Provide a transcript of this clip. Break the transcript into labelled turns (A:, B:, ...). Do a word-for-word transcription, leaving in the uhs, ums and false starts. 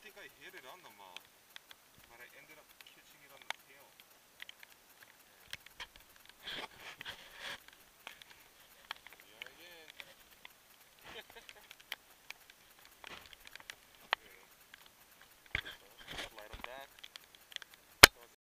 A: think I hit it on the mouth, but I ended up